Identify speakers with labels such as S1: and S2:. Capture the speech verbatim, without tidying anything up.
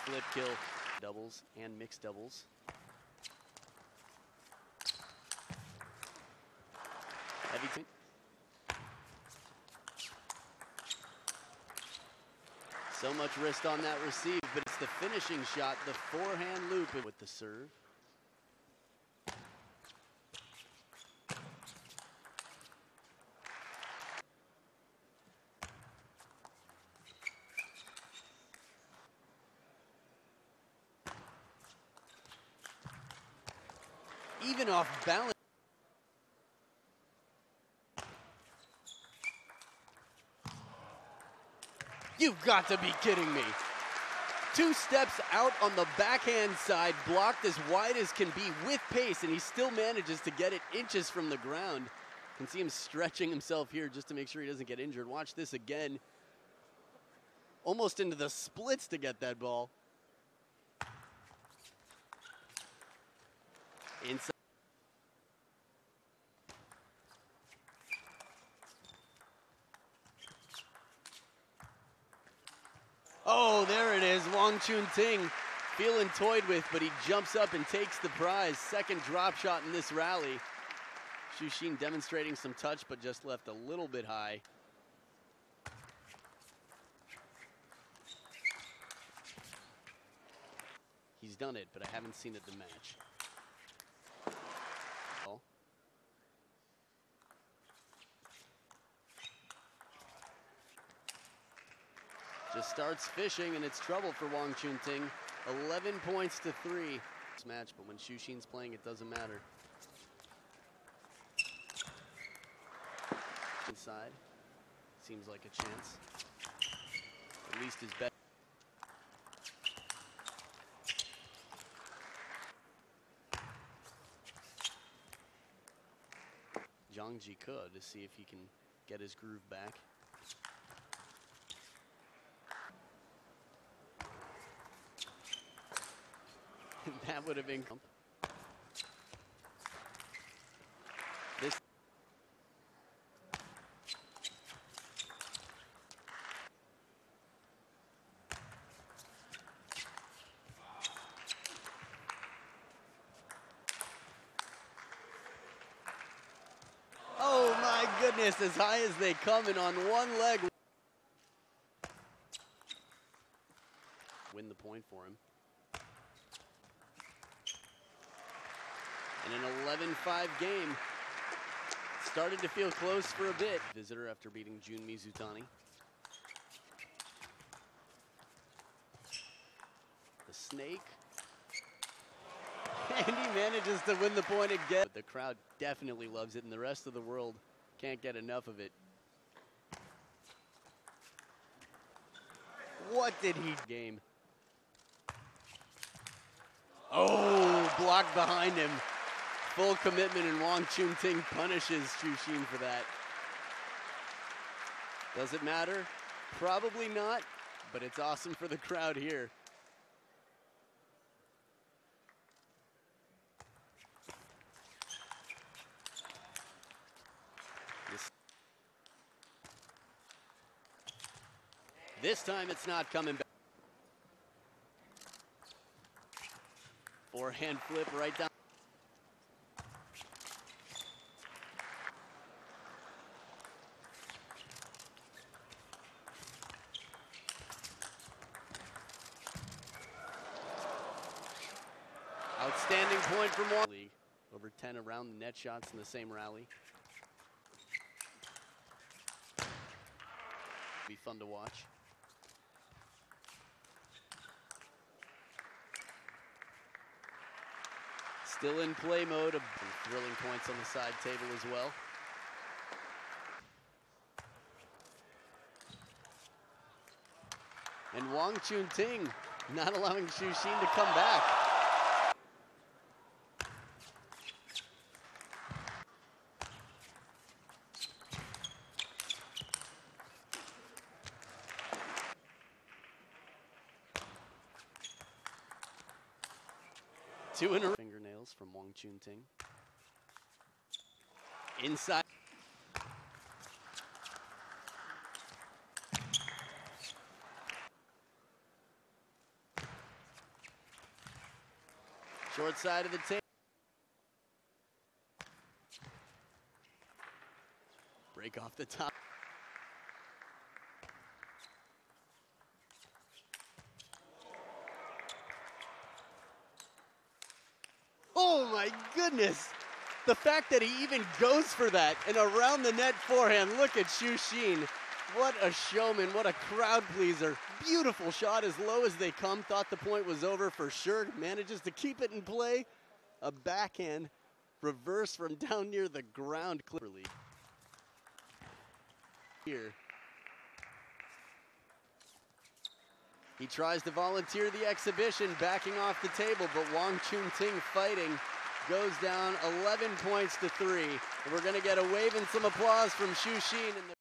S1: flip kill. Doubles and mixed doubles. Heavy team. So much wrist on that receive, but it's the finishing shot, the forehand loop with the serve. Even off balance. You've got to be kidding me. Two steps out on the backhand side, blocked as wide as can be with pace, and he still manages to get it inches from the ground. You can see him stretching himself here just to make sure he doesn't get injured. Watch this again. Almost into the splits to get that ball. Inside. Oh, there it is, WONG Chun Ting feeling toyed with, but he jumps up and takes the prize. Second drop shot in this rally. X U Xin demonstrating some touch, but just left a little bit high. He's done it, but I haven't seen it the match. Just starts fishing, and it's trouble for WONG Chun Ting. eleven points to three. This match, but when X U Xin's playing, it doesn't matter. Inside, seems like a chance. At least his best. Zhang Jike to see if he can get his groove back. That would have been this. Oh my goodness, as high as they come, and on one leg. Win the point for him. In an eleven five game, started to feel close for a bit. Visitor after beating Jun Mizutani. The snake. And he manages to win the point again. But the crowd definitely loves it, and the rest of the world can't get enough of it. What did he game? Oh, blocked behind him. Full commitment, and WONG Chun Ting punishes X U Xin for that. Does it matter? Probably not, but it's awesome for the crowd here. This, this time it's not coming back. Forehand flip right down. Outstanding point from WONG. League. Over ten around the net shots in the same rally. Be fun to watch. Still in play mode. Some thrilling points on the side table as well. And WONG Chun Ting not allowing X U Xin to come back. Two in a row. Fingernails from WONG Chun Ting. Inside. Short side of the table. Break off the top. Oh my goodness. The fact that he even goes for that and around the net forehand. Look at X U Xin. What a showman, what a crowd pleaser. Beautiful shot as low as they come. Thought the point was over for sure. Manages to keep it in play. A backhand reverse from down near the ground clearly. Here. He tries to volunteer the exhibition, backing off the table, but WONG Chun Ting fighting. Goes down eleven points to three. And we're going to get a wave and some applause from X U Xin.